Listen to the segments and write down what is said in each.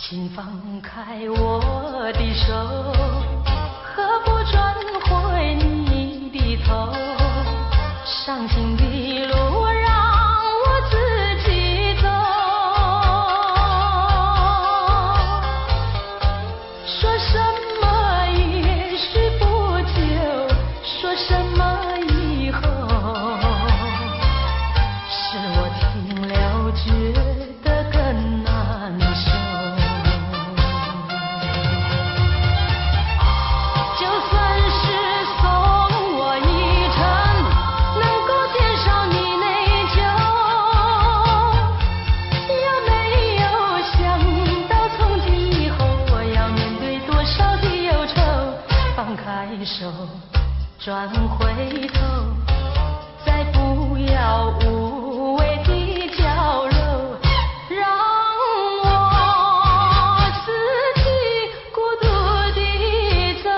请放开我的手，何不转回你的头？伤心的路让我自己走。说什么也许不久，说什么以后，是我听了觉得更难受。就算是送我一程，能够减少你内疚，有没有想到从今以后我要面对多少的忧愁？放开手，转回头，再不要无谓的交流，让我自己孤独地走。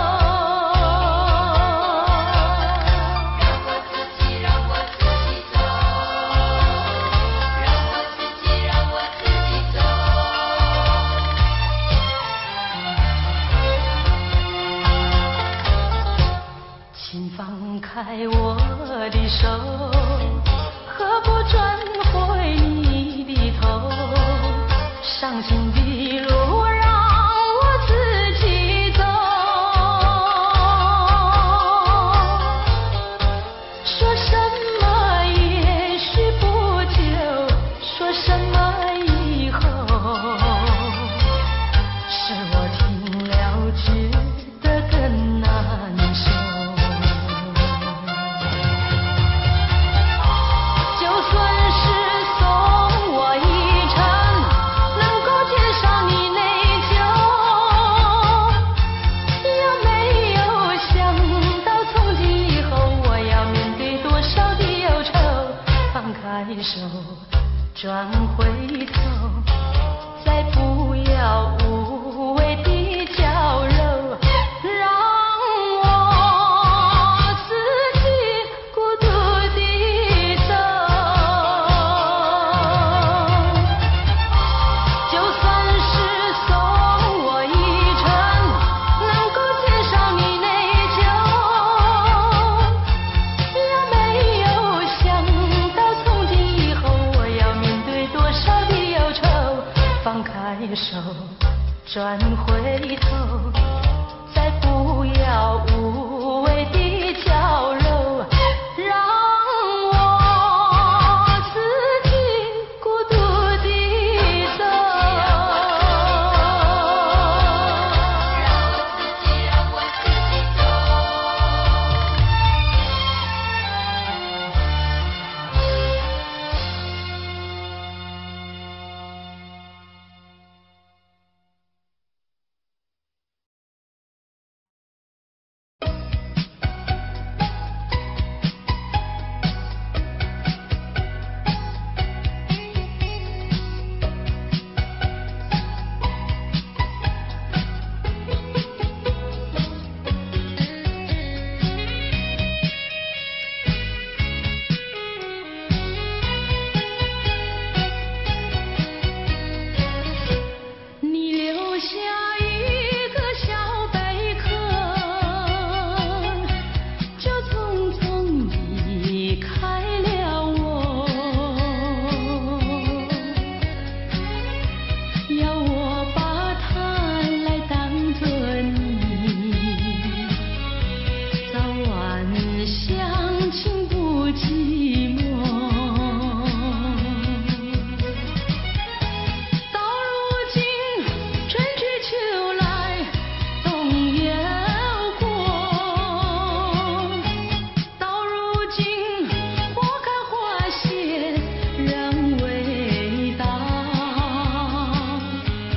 让我自己走，让我自己走。 请放开我的手，何不转回你的头？伤心的路让我自己走。说什么也许不久，说什么以后，是我听了觉得更难受。就算是送我一程，能够减少你内疚，有没有想到从今以后我要面对多少的忧愁？放开手，转回头，再不要无谓的交流，让我自己孤独地走。就算是送我一程，能够减少你内疚，有没有想到从今以后我要面对多少的忧愁？放开手，转回头，再不要无谓的交流，让我自己孤独地走。 让我自己走。 你留下一个小贝壳，就匆匆离开了我。要我把它来当作你，早晚相亲不寂寞。到如今春去秋来冬又过，到如今花开花谢人未到，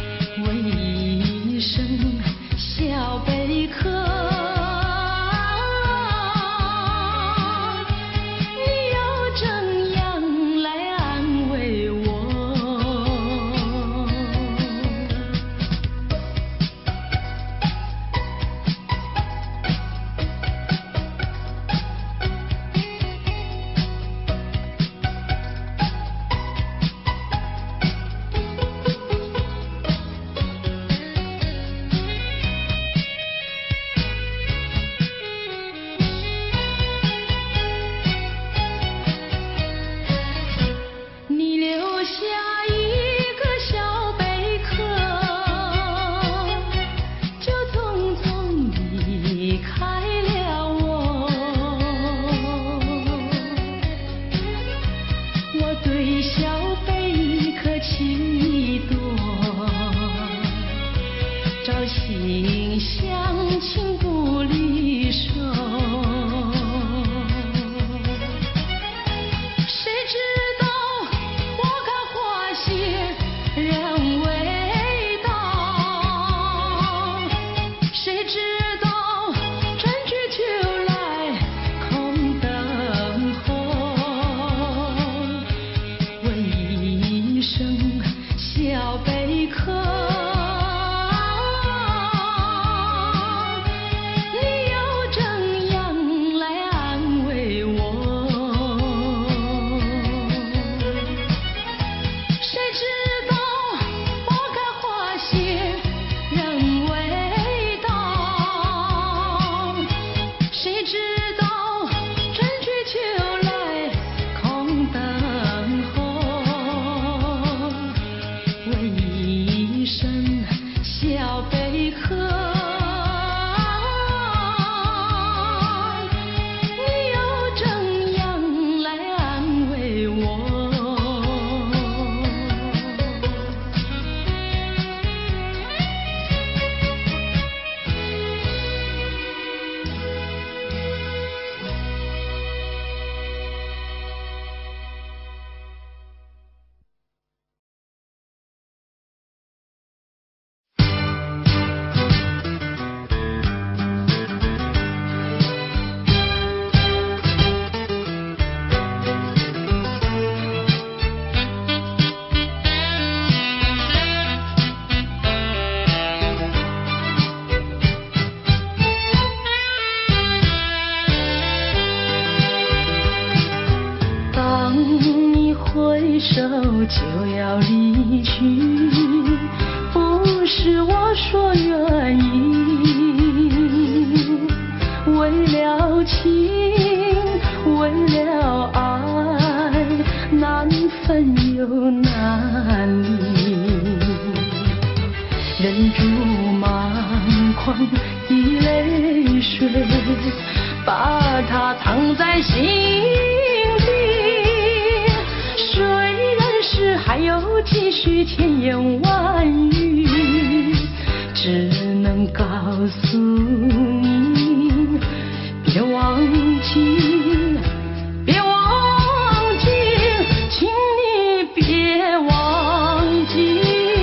贝壳，你又怎样来安慰我？谁知道拨开花谢人未到，谁知道春去秋来空等候，问一声小贝壳，你又怎样来安慰我？当你挥手就要离去，不是我说愿意，为了情，为了爱，难分又难离，忍住满眶的泪水，把它藏在心底。虽然是还有几许千言万语，只能告诉你，别忘记，别忘记，请你别忘记。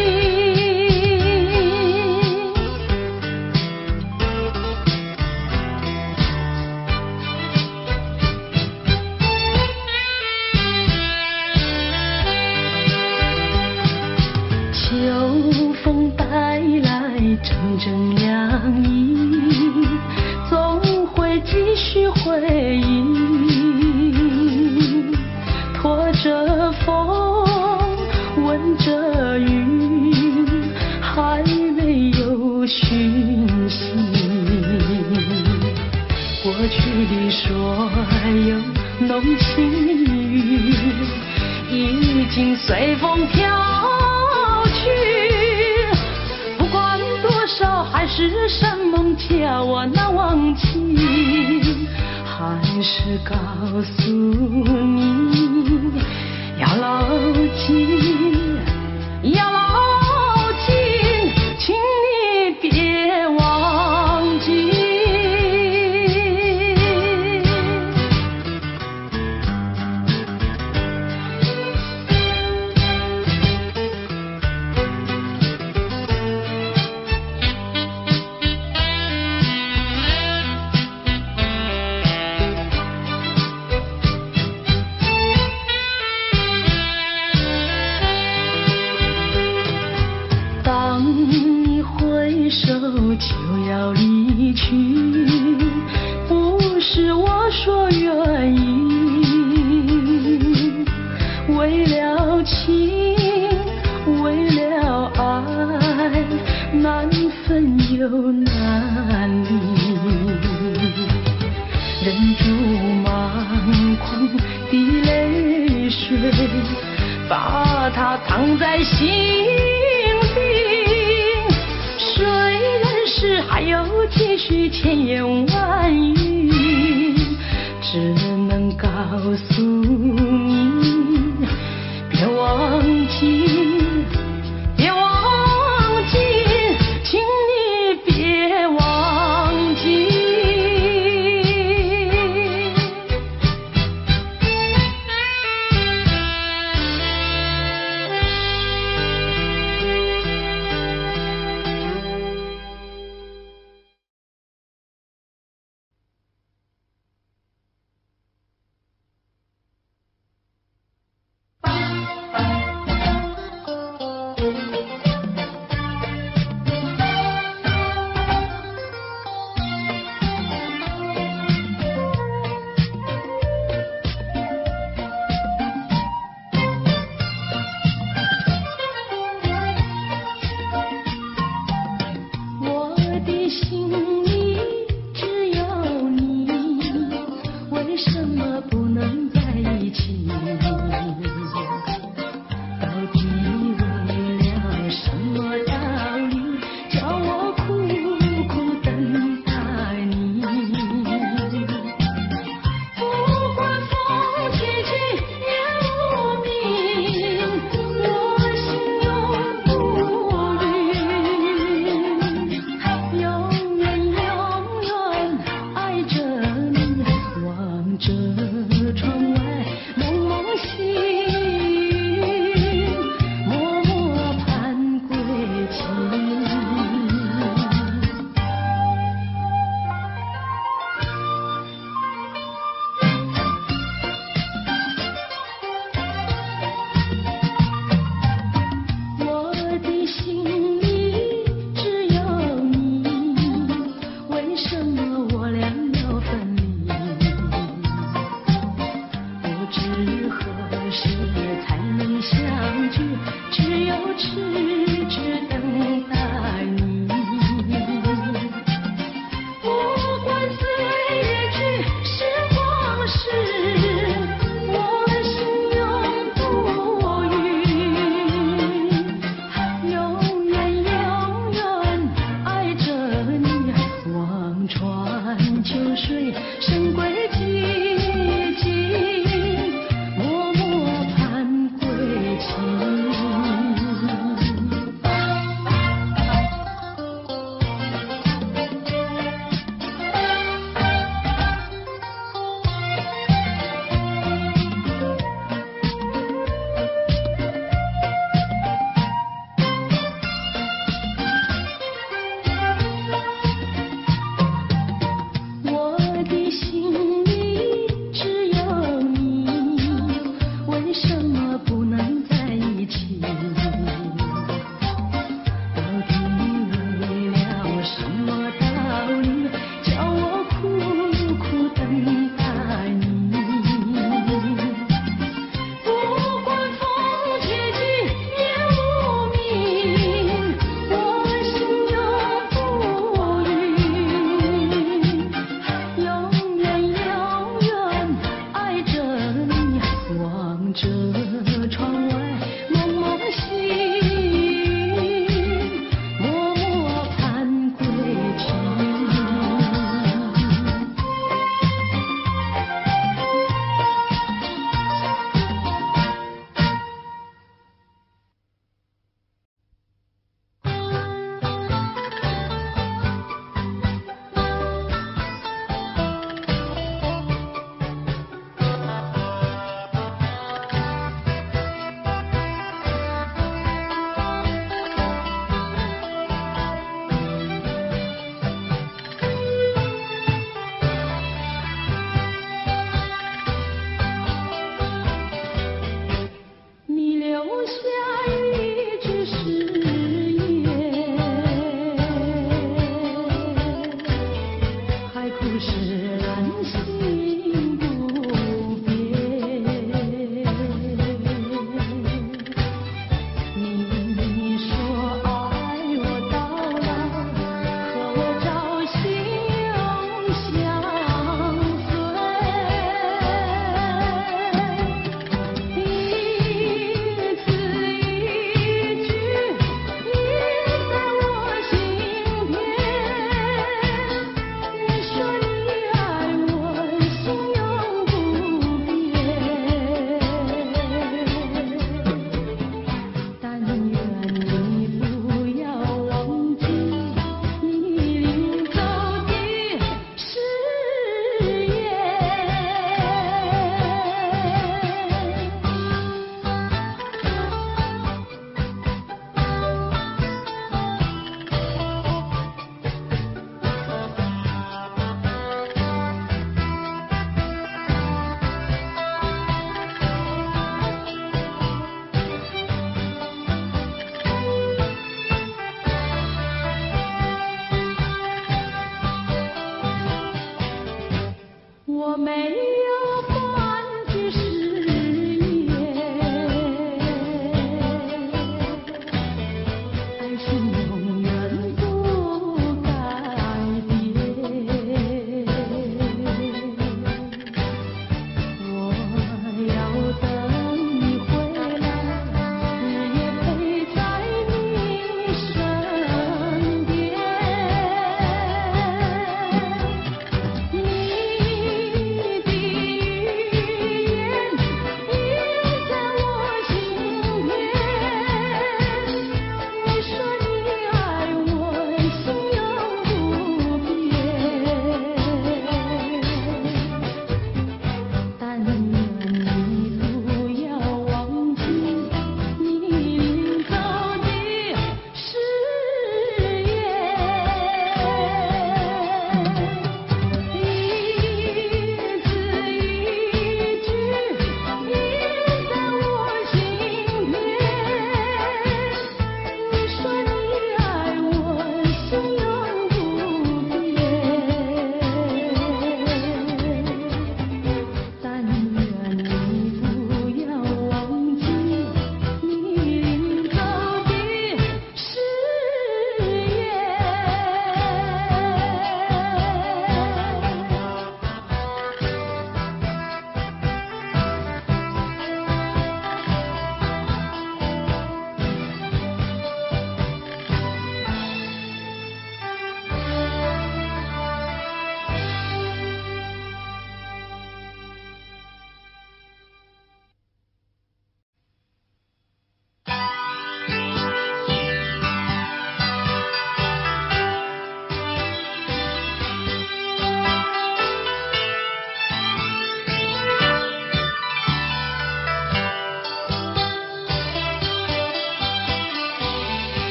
秋风带来阵阵凉意，总会继续回忆，拖着风，闻着雨，还没有讯息。过去的所有浓情蜜语，已经随风飘去。不管多少海誓山盟，叫我难忘记。还是告诉你，要牢记，要牢记，请你别忘记。当你挥手就要离去，不是我说愿意，为了情，为了爱，难分又难离，忍住满眶的泪水，把它藏在心底。虽然是还有几许千言万语，只能告诉你，别忘记，别忘记，请你别忘记。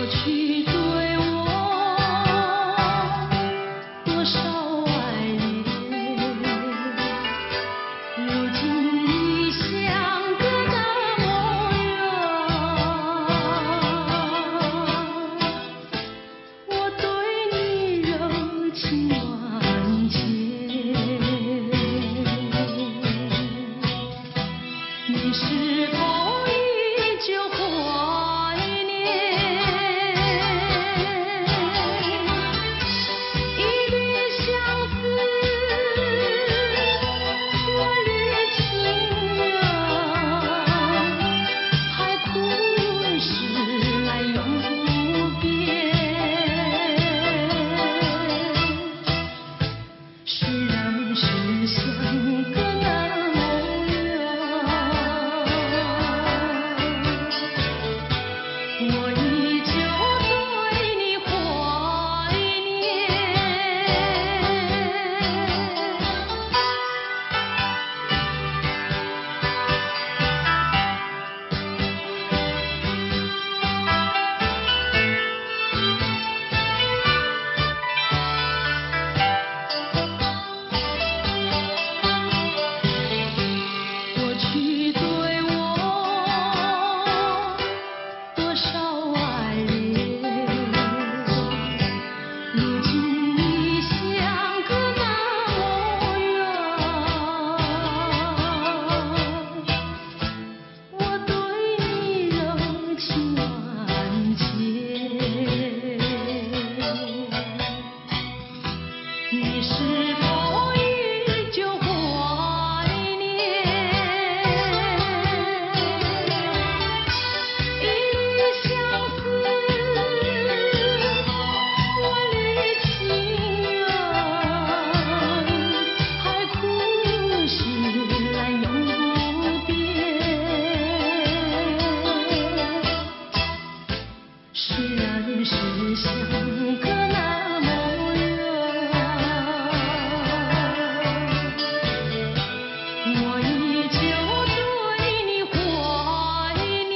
去对我多少爱恋，如今你相隔那么远，我对你柔情万千，你是否依旧怀念？一缕相思，万缕情缘，海枯石烂永不变。虽然是相隔那么远，我依旧对你怀念。过去对我多少爱恋，如今你相隔那么远，我对你柔情万千，你是否依旧怀念？一缕相思，万缕情缘，海枯石烂永不变。虽然是相隔那么远，我依旧对你怀念。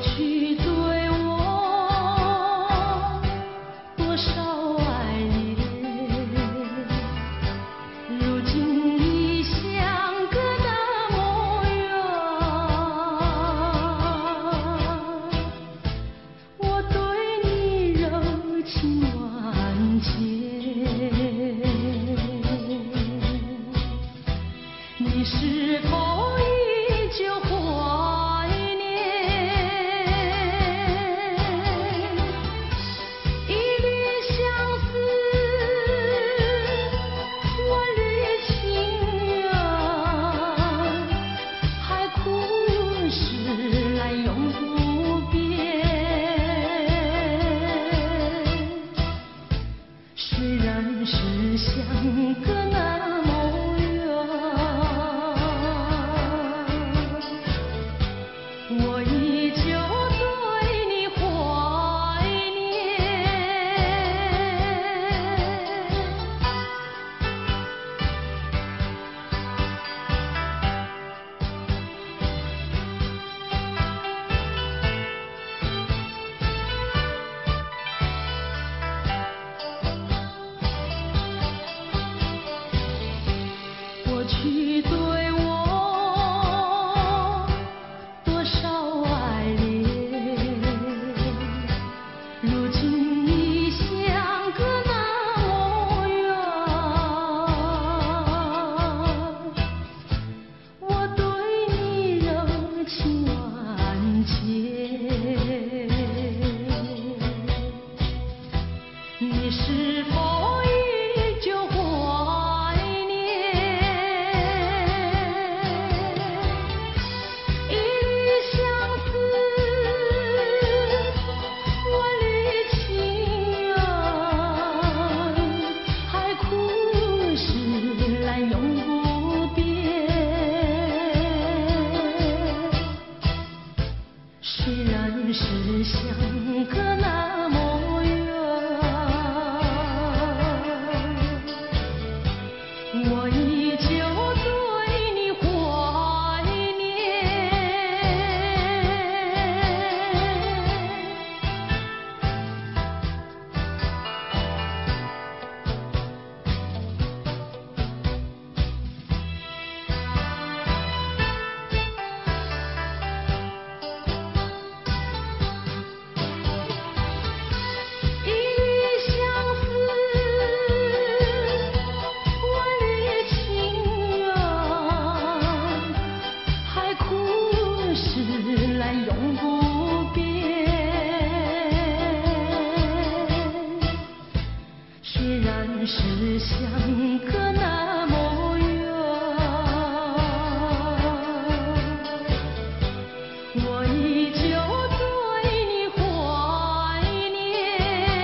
去对我多少爱恋，如今已相隔那么远。我对你柔情万千，你是否依旧怀念？一缕相思，万缕情缘，海枯石烂永不变。虽然是相隔那么远，我依旧对你怀念。过去对我多少爱恋，如今已相隔那么远。我对你柔情万千，你是否依旧怀念？一缕相思，万缕情缘，海枯石烂永不变。虽然是相隔那么远，我依旧对你怀念。一缕相思，万缕情缘，海枯石烂永不变。虽然是相隔那么远，我依旧对你怀念。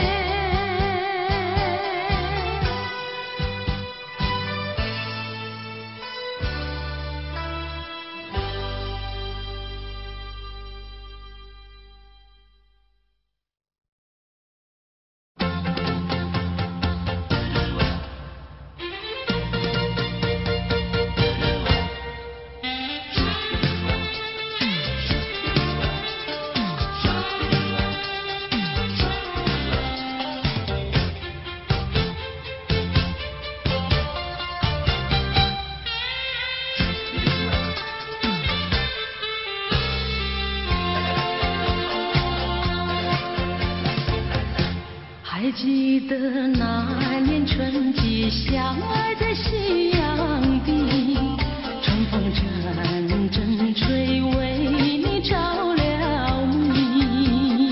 还记得那年春季相爱在夕阳底，春风阵阵吹，为你着了迷。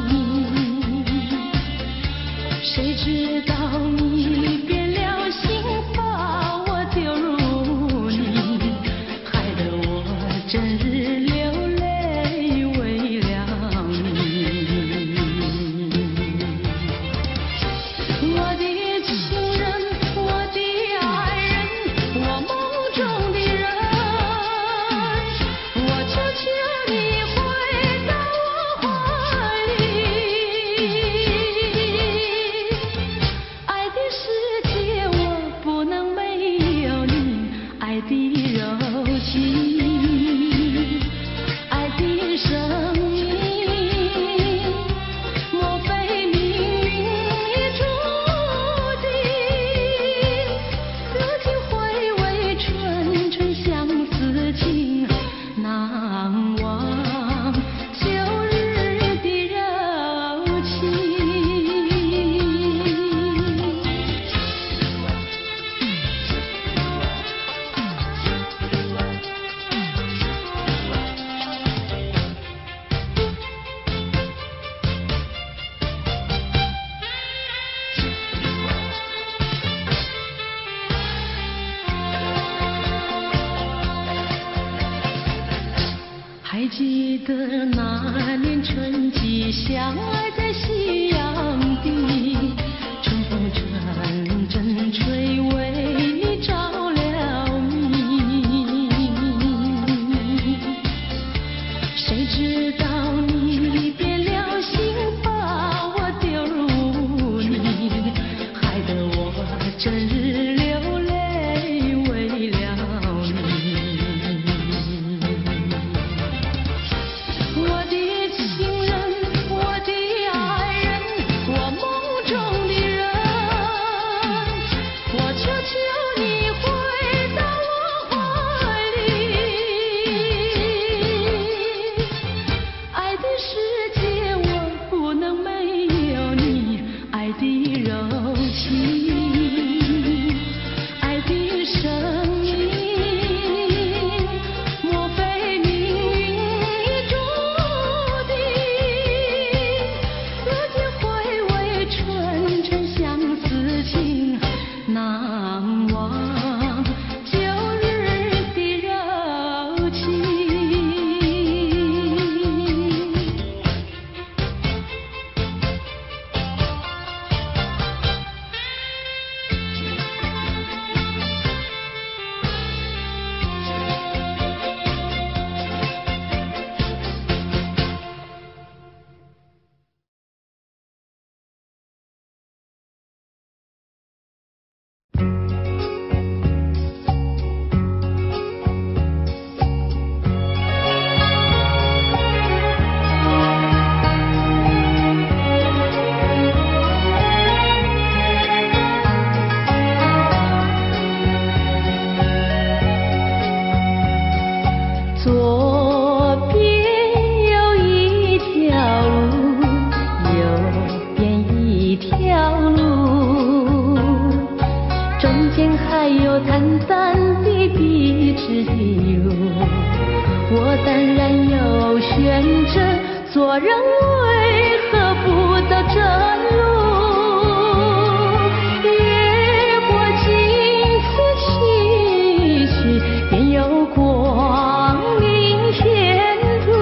谁知道你变了心，把我丢入泥，害得我整日流泪为了你。我的情人，我的爱人，我梦中的人，我求求你回到我怀里。爱的世界我不能没有你，爱的柔情，爱的生命。 记得那年春季相爱在夕阳底，春风阵阵吹，为你着了迷。谁知道你变了心，把我丢入泥，害得我整日流泪为了你。我的情人，我的爱人，我梦中的人，我求求你回到我怀里。爱的世界我不能没有你，爱的柔情，爱的生命，莫非命运已注定？如今回味纯纯相思情，难忘旧日的柔情。左边有一条路，右边一条路，中间还有淡淡的笔直的路。我当然有选择，做人为何不到正路？越过荆棘崎岖，便有光明前途。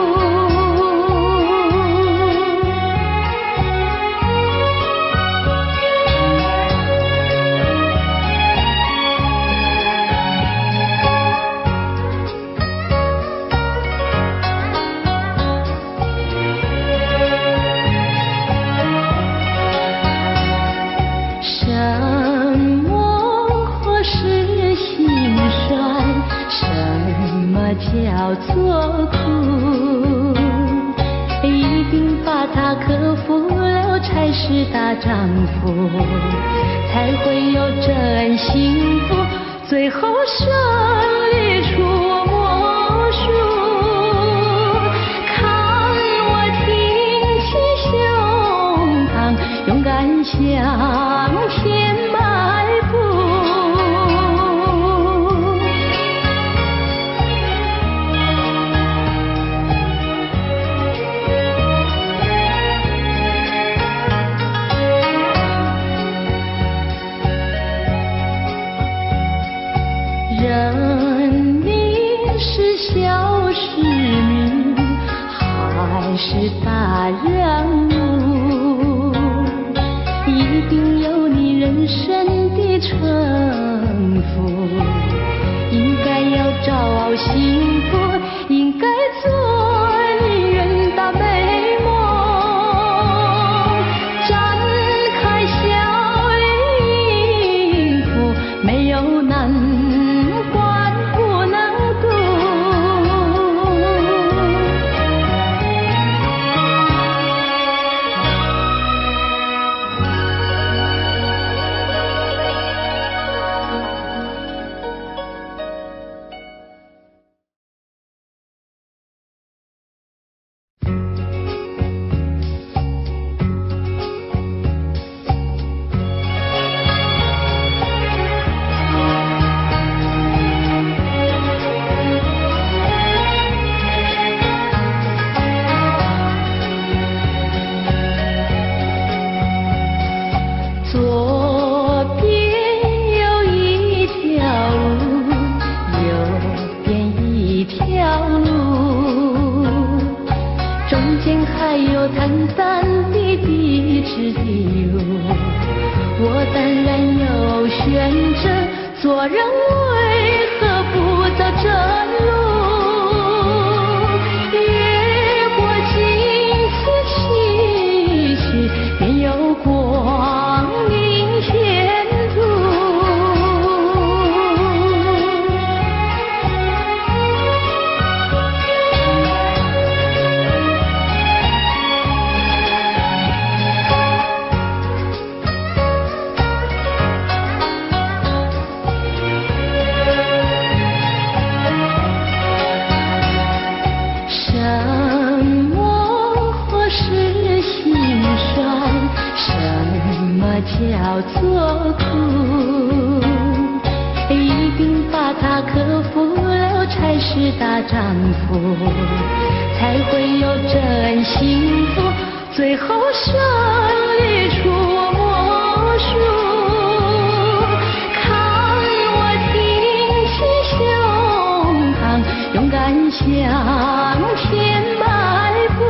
什么是心酸？什么叫做苦？一定把它克服了，才是大丈夫，才会有真幸福，最后胜利出魔术。看我挺起胸膛，勇敢向前迈步。人民是小市民，还是大人物？一定有你人生的城府，应该要找幸福，应该做你远大美梦。展开笑脸迎福，没有难。 苦，一定把它克服了才是大丈夫，才会有真幸福，最后胜利出魔术。看我挺起胸膛，勇敢向前迈步。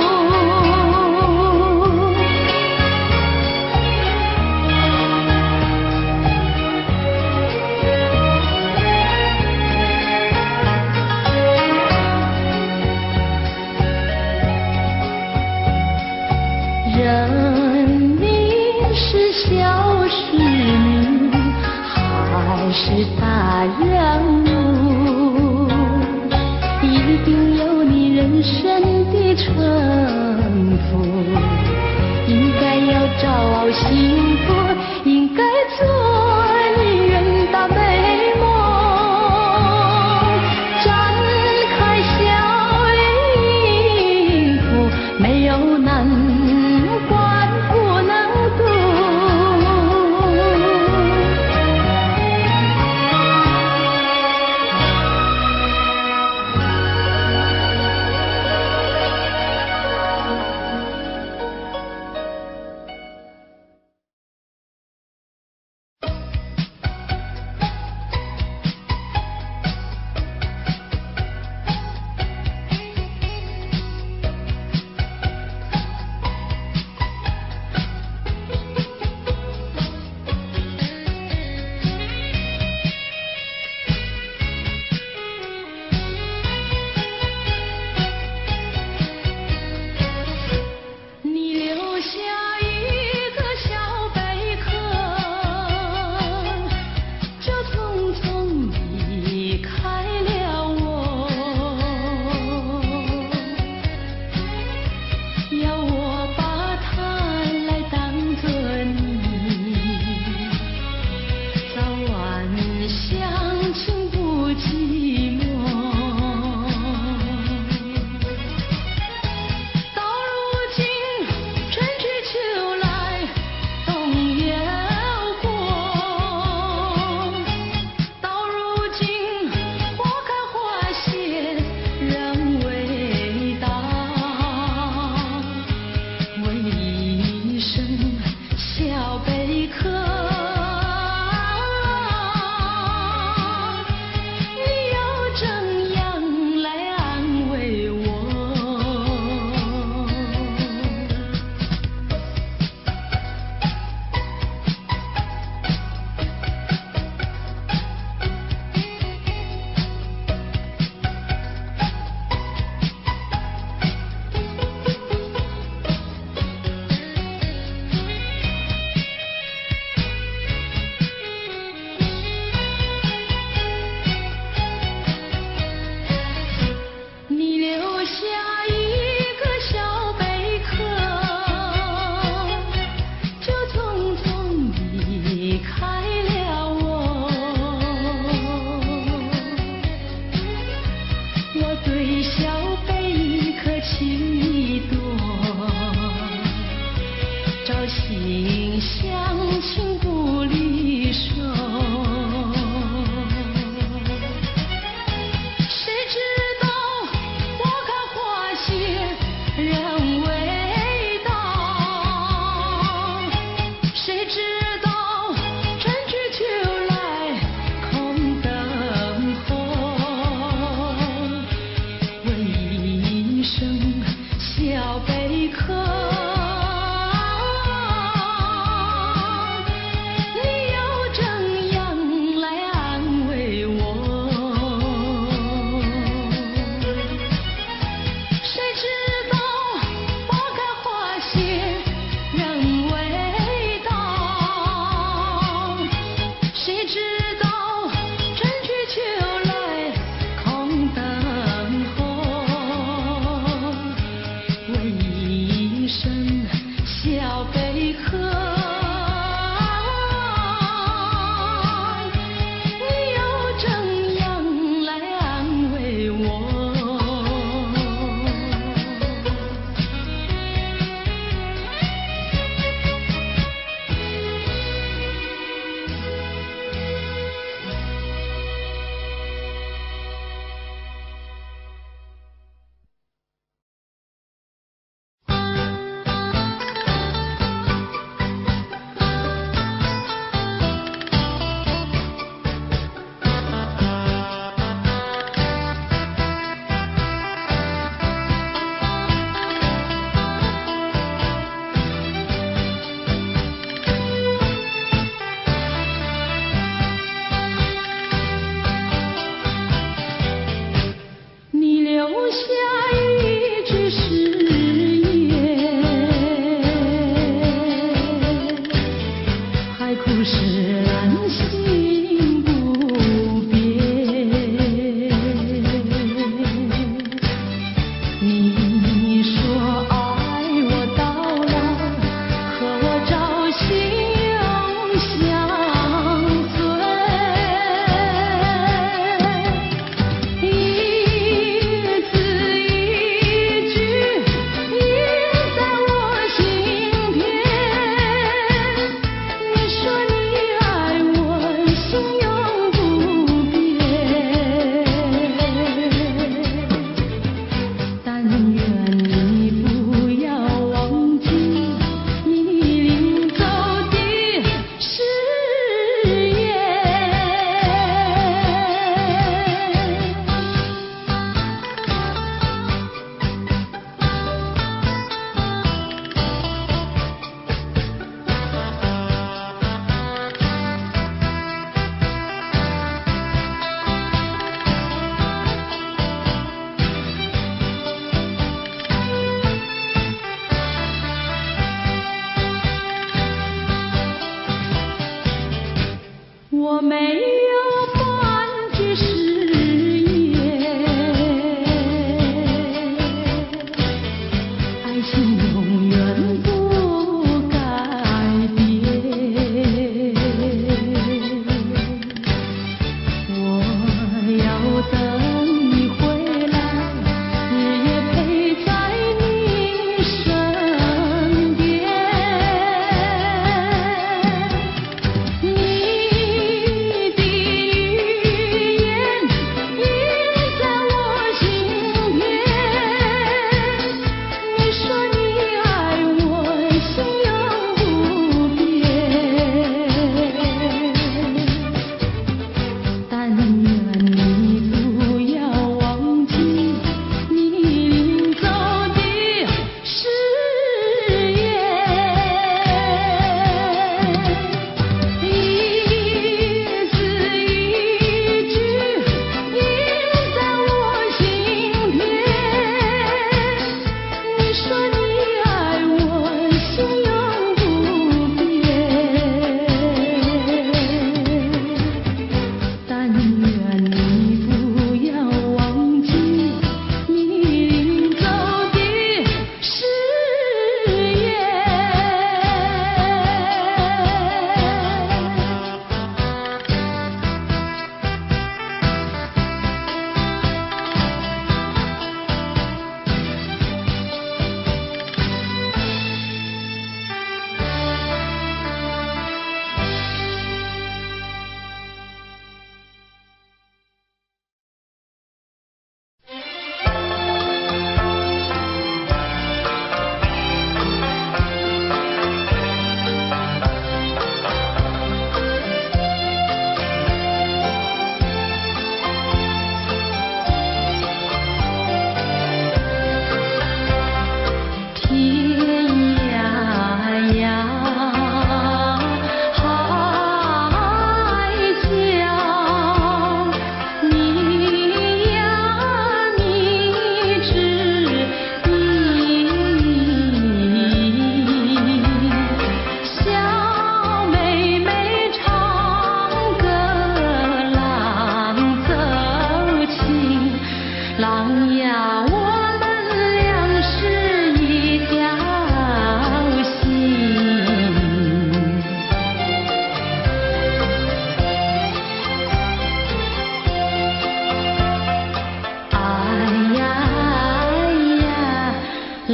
人民是小市民，还是大人物？一定有你人生的城府，应该要找幸福，应该做你远大美梦。展开笑迎福，没有难关不能渡。你留下一个小贝壳，就匆匆离开了我。要我把它来当作你，早晚相亲不寂寞。到如今春去秋来冬又过，到如今花开花谢人未到，问一声小贝壳，你要怎样来安慰我？你留下一个小贝壳，就匆匆离开了我。我对小贝壳情意多，朝夕相亲不离手。谁知道花开花谢人未到，谁知道春去秋来空等候。问一声小贝壳，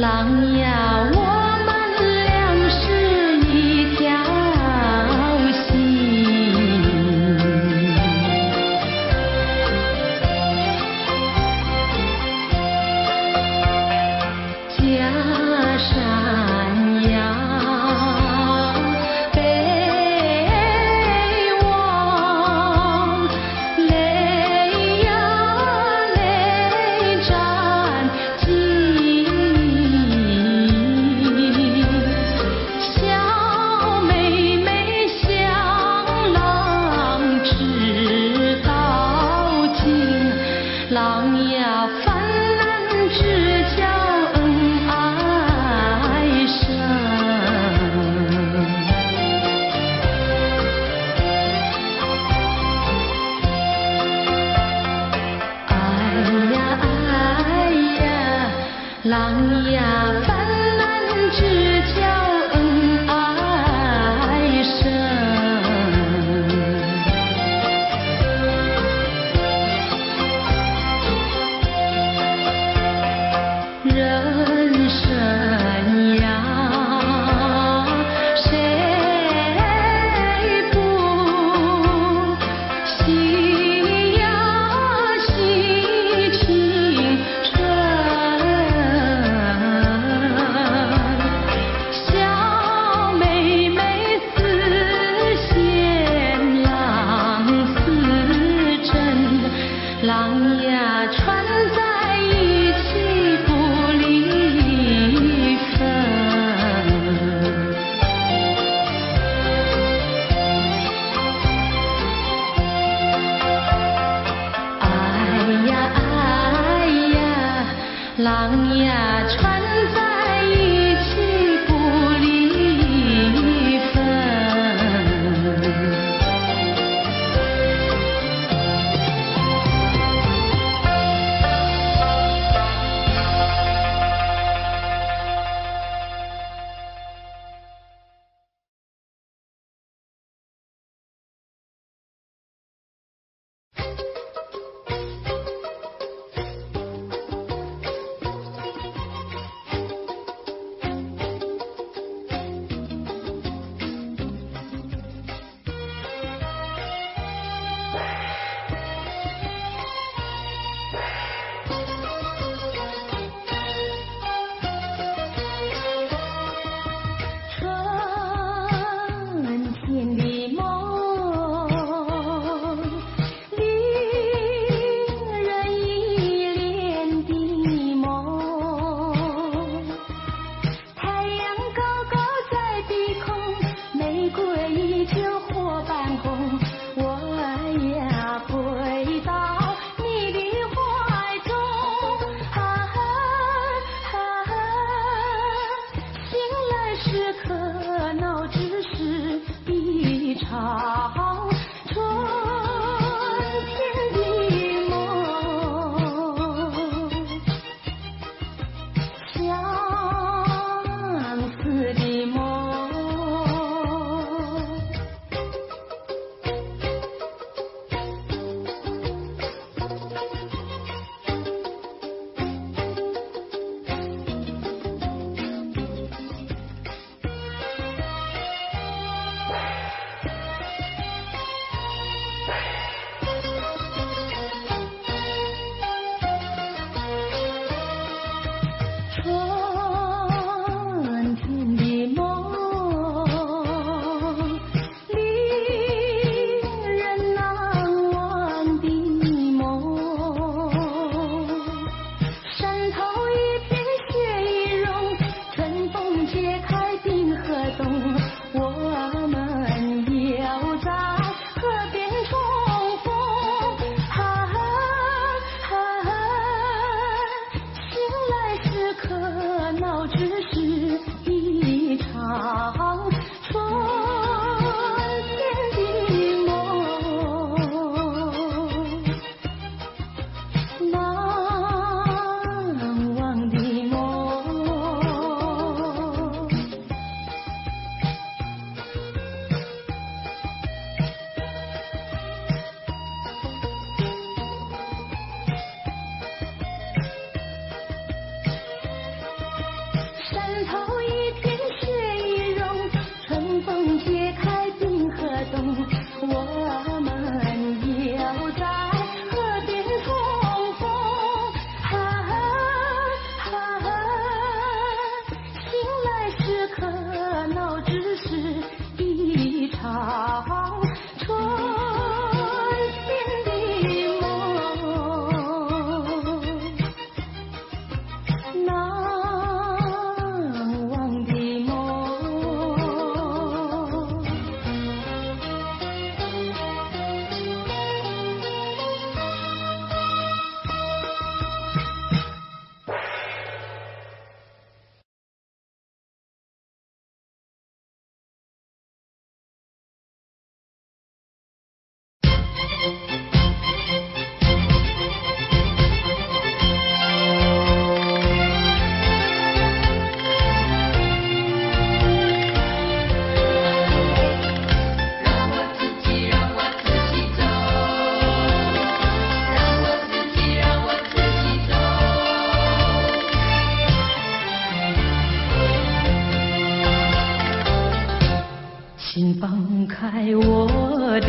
郎呀，我们俩是一条心，家山呀，北望，泪呀泪沾襟，小妹妹向郎知道尽，郎呀泛滥只叫恩爱深。哎呀哎呀，郎呀泛滥只叫恩爱深。人生呀，谁不喜呀喜青春？小妹妹似线，郎似针，郎呀穿在一起不离分。哎呀哎呀，郎呀穿在一起不离分。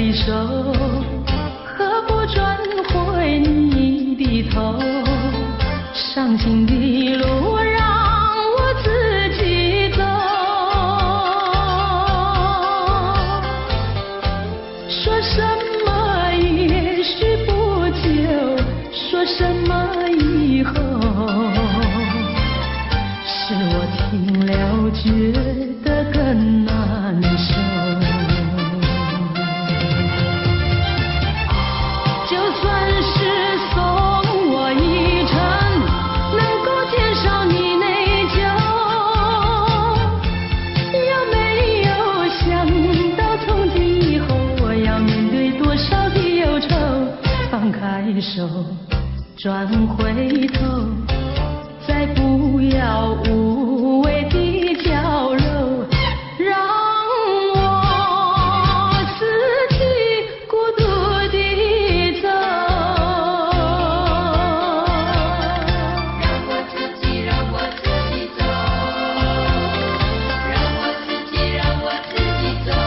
的手，何不转回你的头？伤心的路让我自己走。说什么也许不久，说什么以后，是我听了觉得更难受。就算是送我一程，能够减少你内疚，有没有想到从今以后我要面对多少的忧愁？放开手，转回头，再不要无谓的娇柔，让我自己孤独地走。 让我自己走，让我自己走。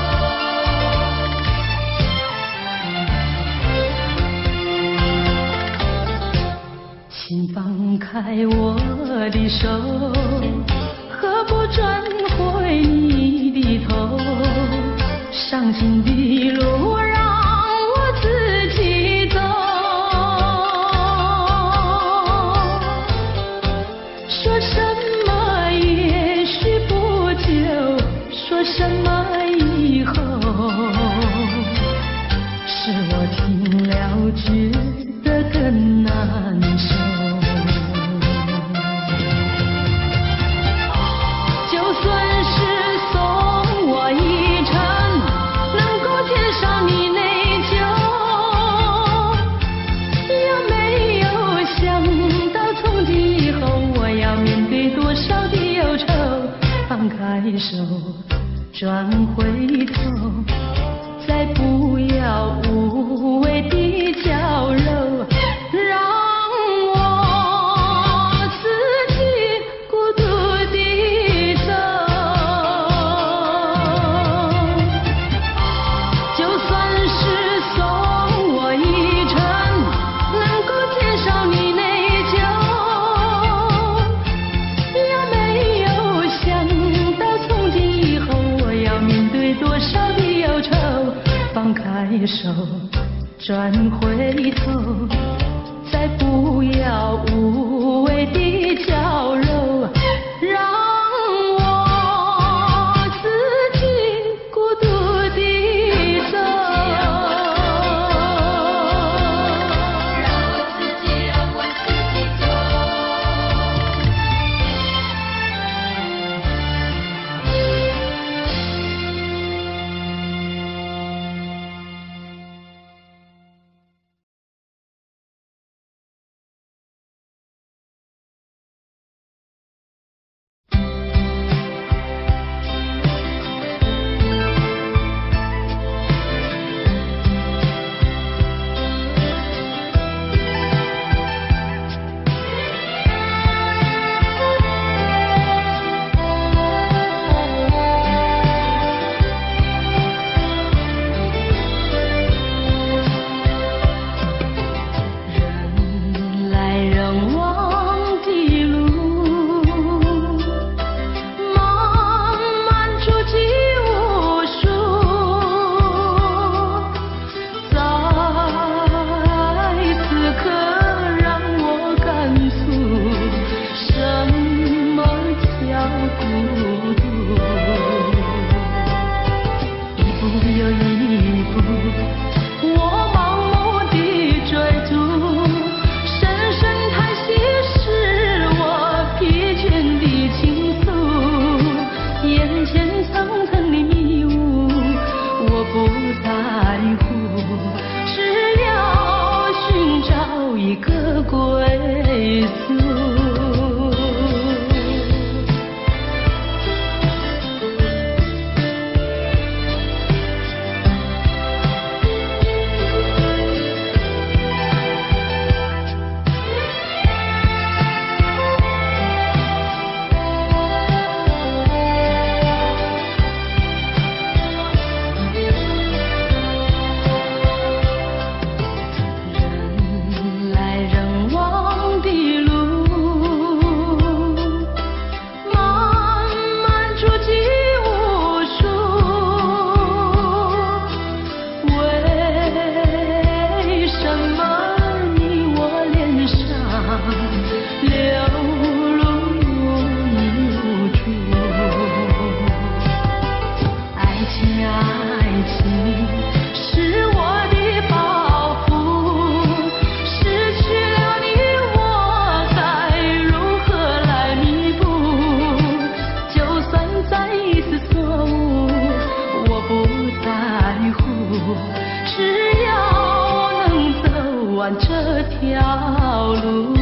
请放开我的手，何不转回你的头？伤心的路让我自己走。说什么也许不久，说什么以后，是我听了觉得更难受。就算是送我一程，能够减少你内疚，有没有想到从今以后我要面对多少的忧愁？放开手，转回头，再不要无谓的娇柔，让我自己孤独地走。就算是送我一程，能够减少你内疚，有没有想到从今以后我要面对多少的忧愁？放开手，转回头，再不要无谓的娇柔，让我自己孤独地走。 让我自己走。 路。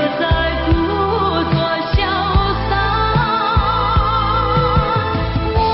我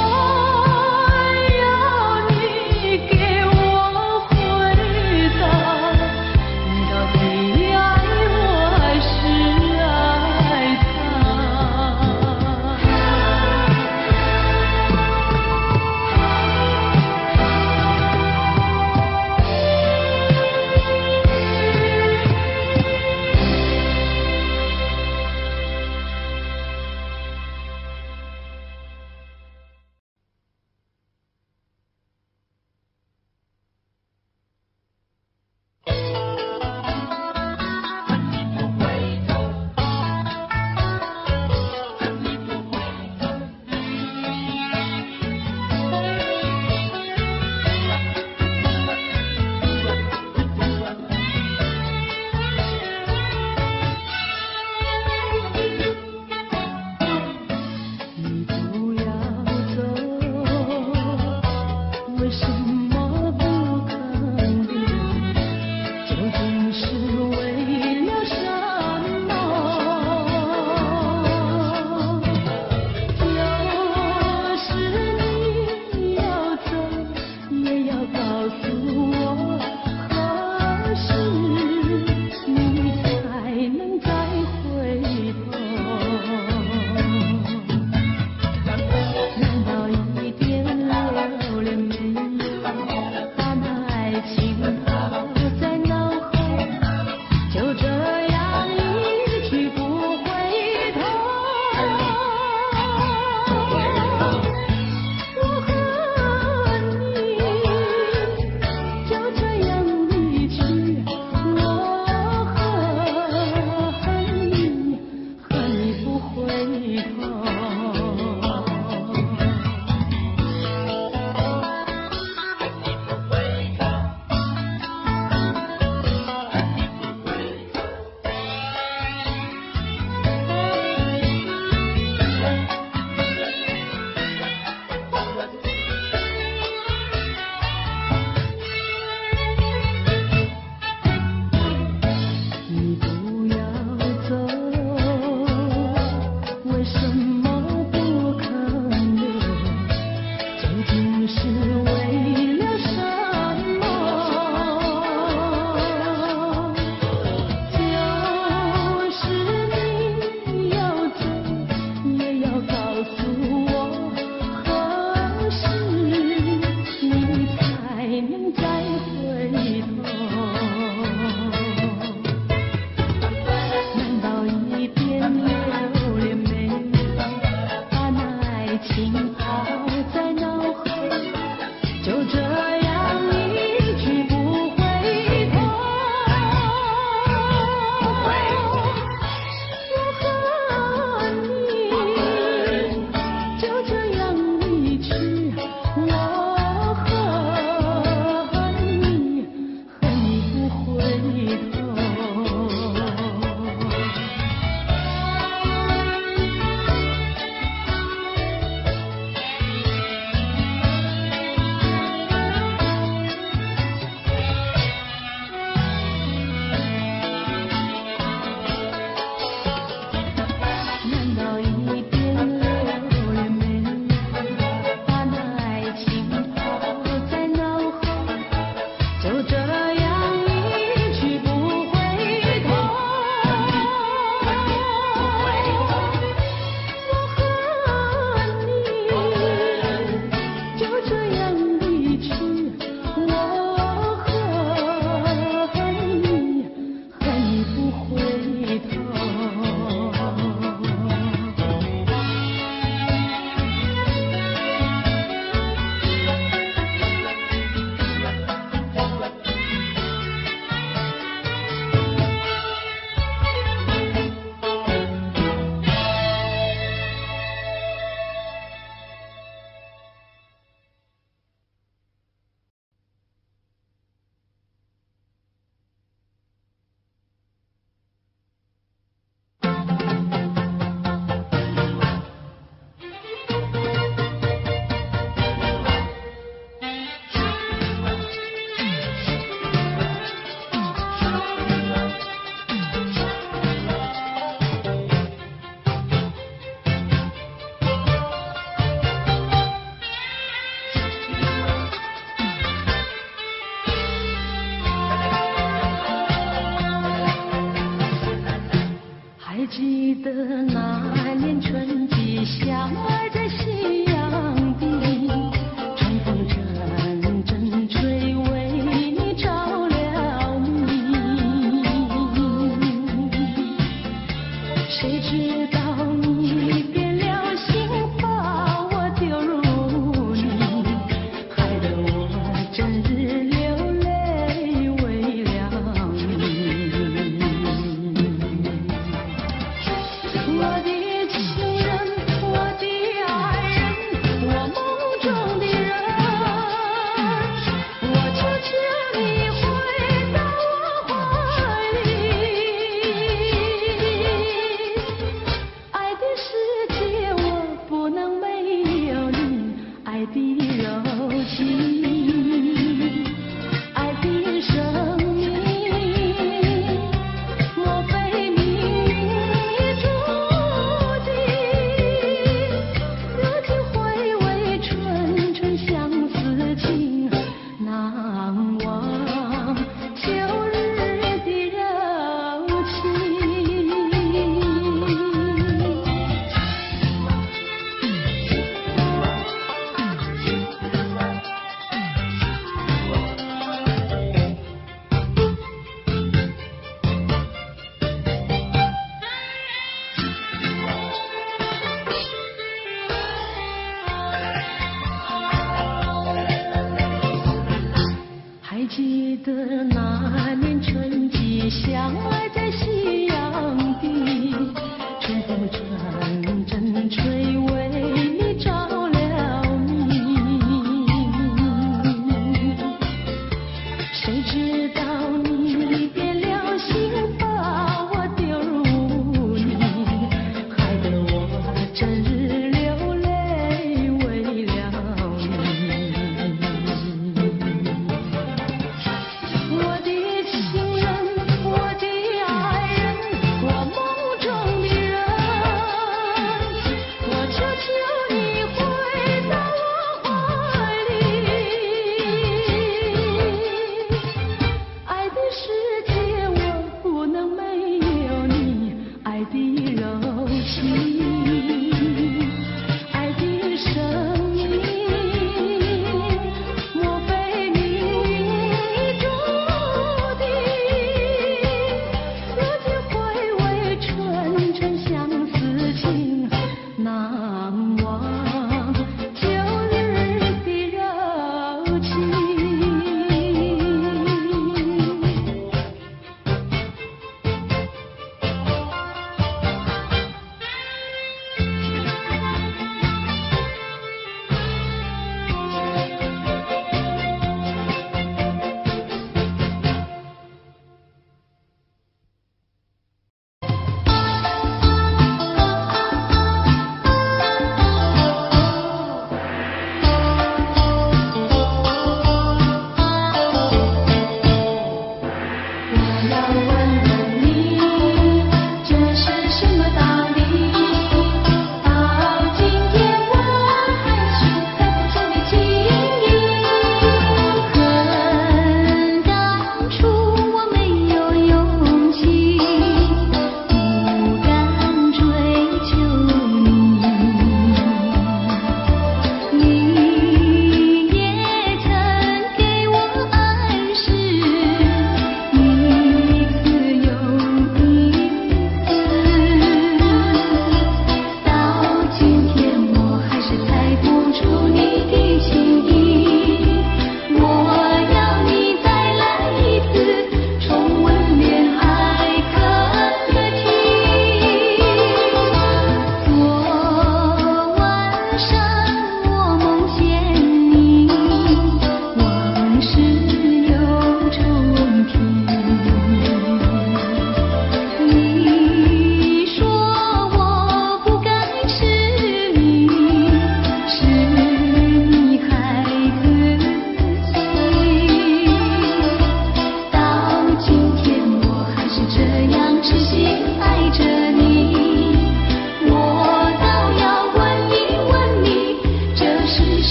爱的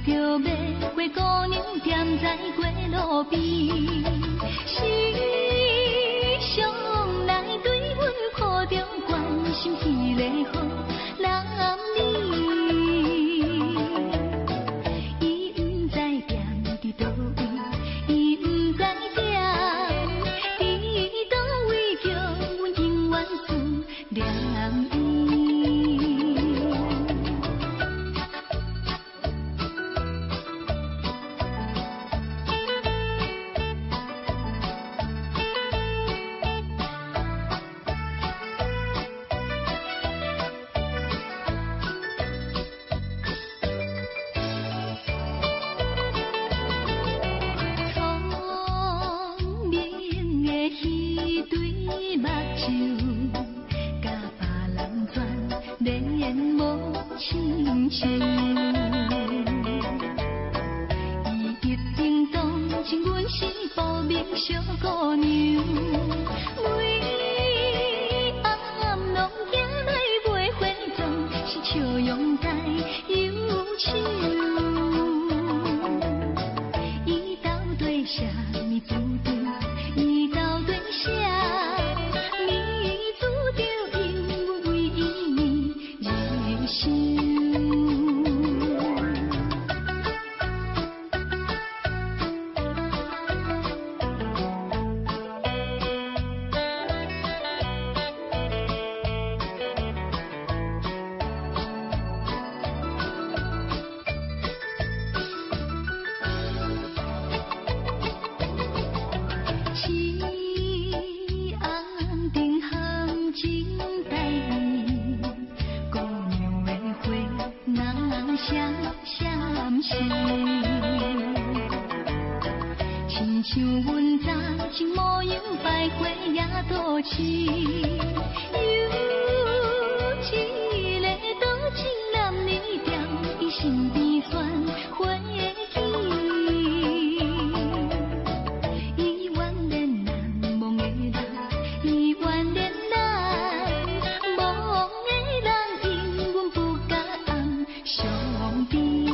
着要过姑娘踮在过路边，时常来对阮抱着关心迄个好男儿。伊不知踮伫倒位，伊不知踮伫倒位，叫阮永远思念伊。亲像，伊一定当真阮是报名小姑娘，每暗拢行来买化妆，是笑容在忧愁。伊到底啥物注定？伊到底啥物注定？因阮为伊热心。亲像阮早前模样摆花也倒市，有一个多情男儿踮伊身边选花枝，伊怨恋难忘的人，伊怨恋难忘的人，因阮不敢相比。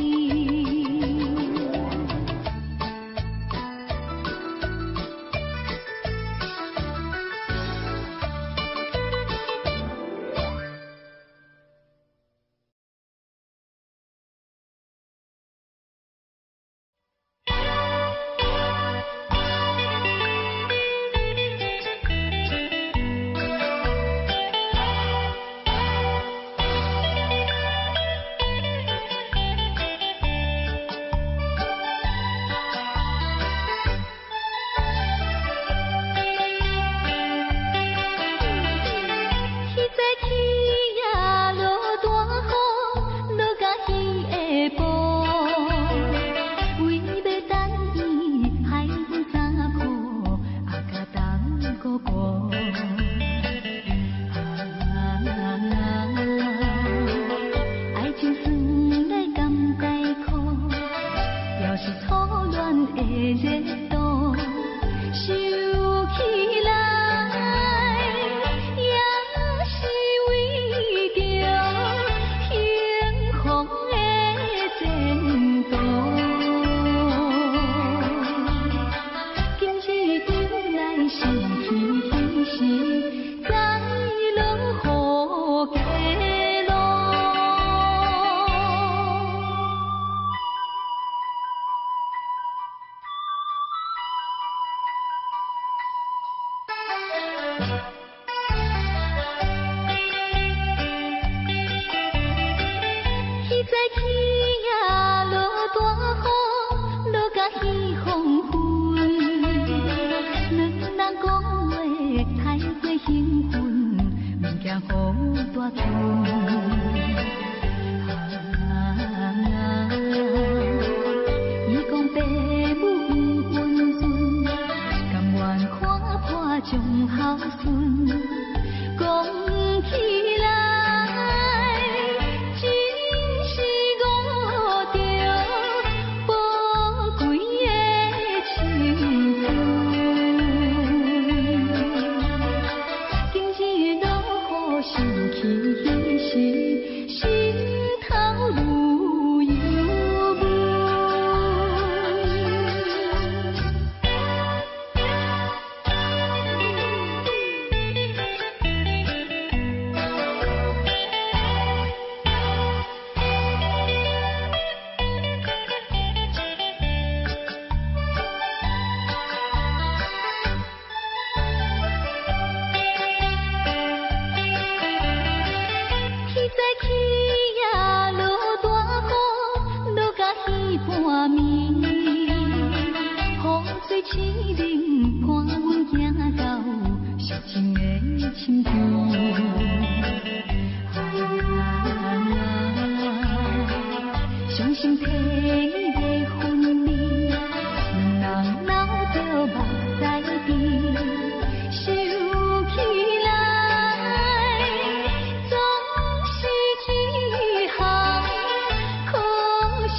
心起时。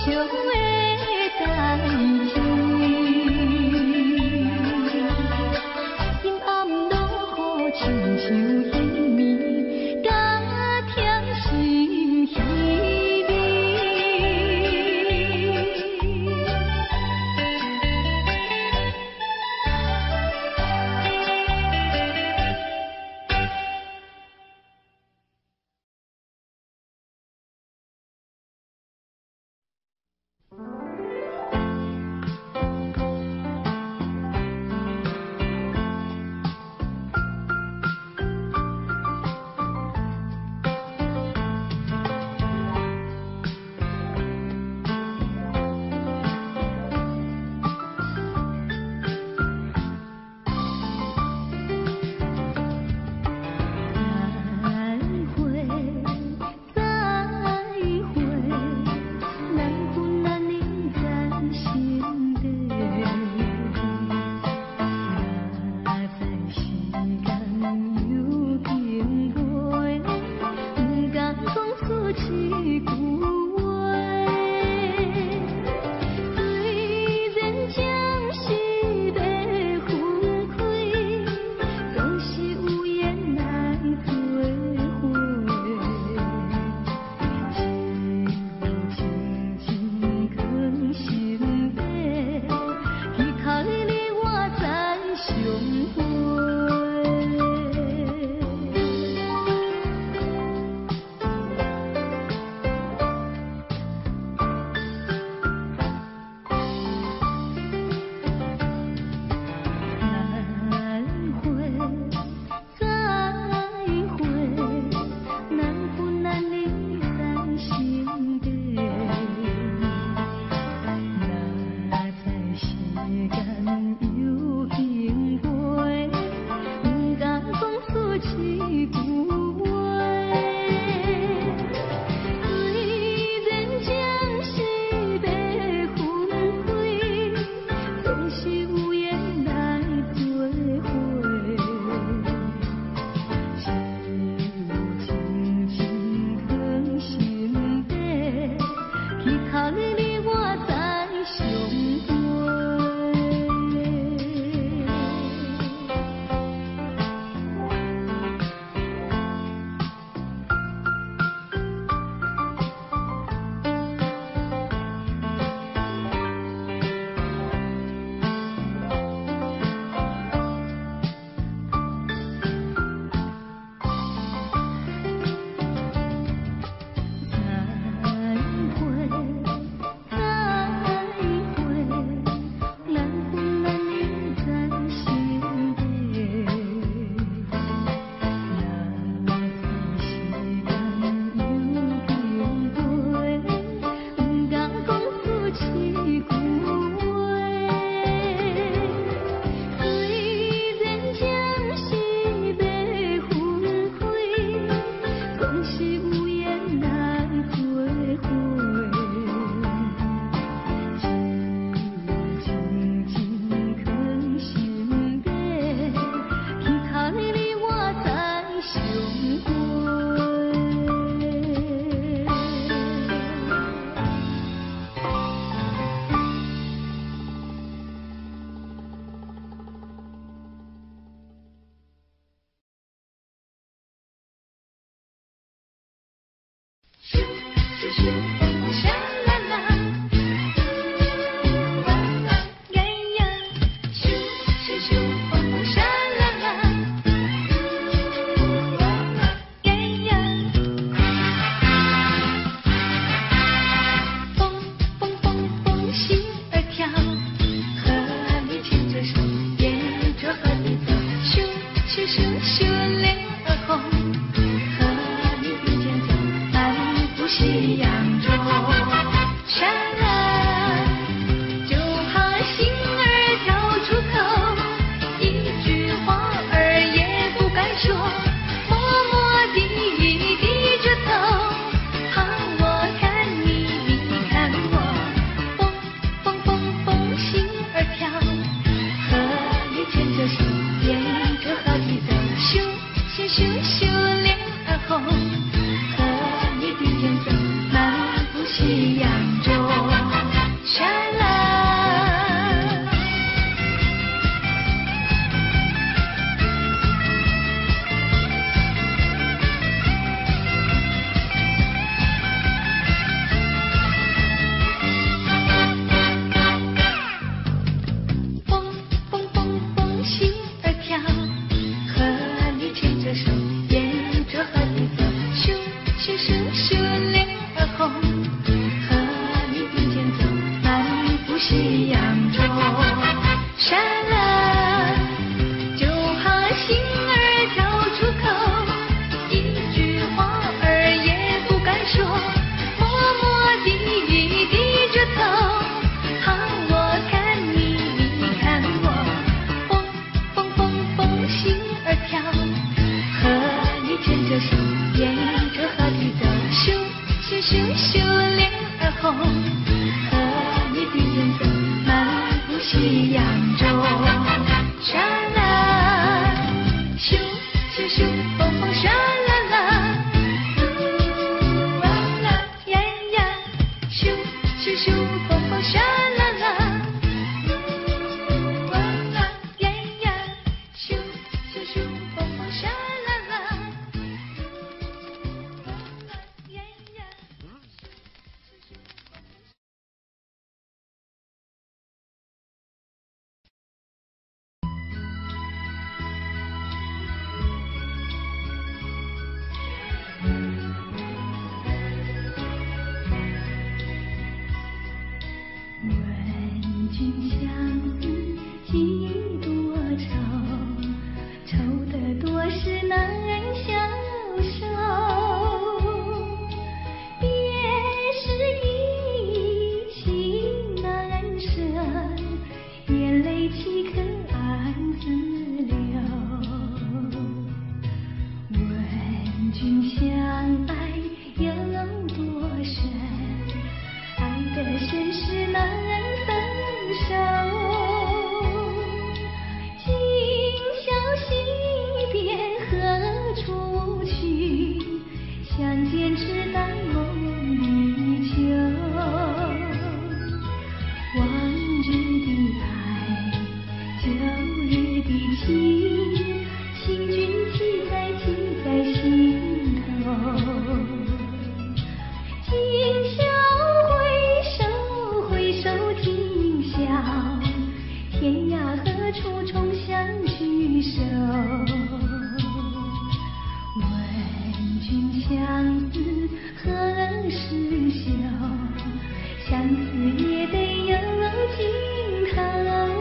的代志。阴暗落雨，亲像烟暝，加添心稀微。 咻咻风风沙啦啦，哇啦呀呀，咻咻咻风风沙啦啦，哇啦呀呀。问君相思几多愁，愁得多时难消受。别时已情难舍，眼泪岂可暗自流？问君相爱有多深？爱得深是难分手，今宵惜别何处去？相见只待梦里秋。往日的爱，旧日的情，请君记在心头。今宵回首今宵，天涯何处重相聚首？问君相思何时休？相思也得有尽头。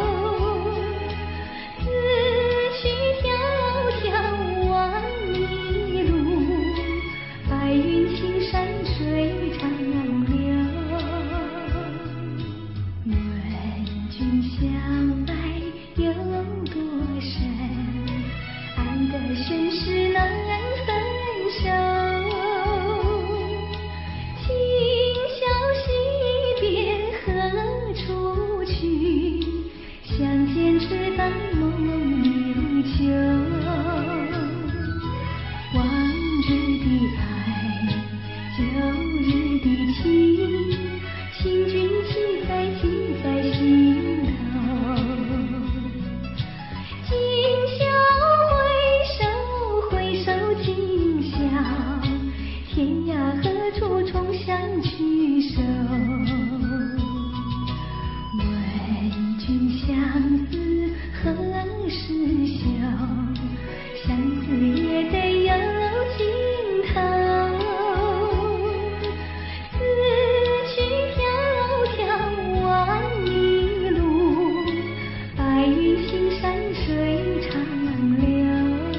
此去迢迢万里路，白云青山水长流。问君相爱有多深？爱得深是难分手。今宵惜别何处去？相见只待梦里秋。往日的爱，旧日的情，请君记在心头。今宵回首今宵，天涯何处重相聚首？问君相思何时休？相思也得有尽头。此去迢迢万里路，白云青山水长流。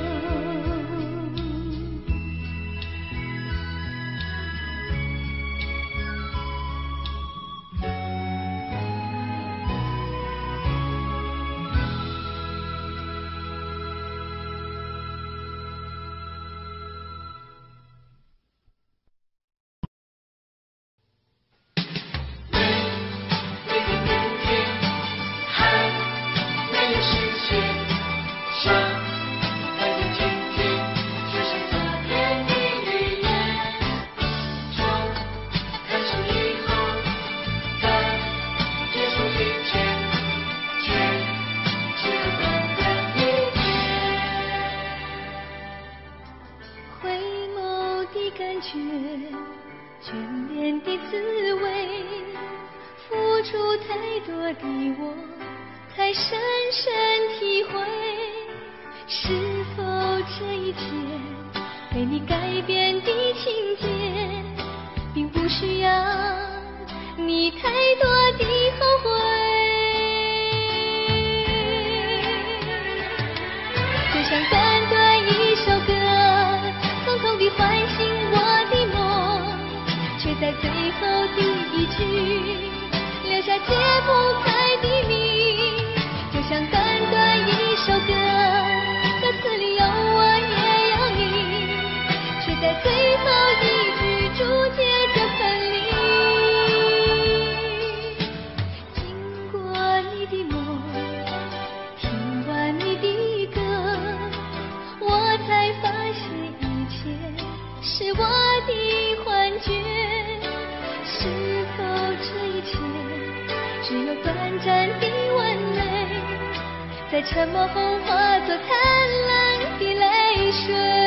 眷恋的滋味，付出太多的我，才深深体会。是否这一切被你改变的情节，并不需要你太多的后悔？就像短短一首歌，匆匆地唤醒我的梦，却在最后的一句留下解不开的谜。就像短短一首歌，歌词里有我也有你，却在最后一句注解着分离。经过你的梦，听完你的歌，我才发现一切是我的幻觉。是否在沉默后化作灿烂的泪水。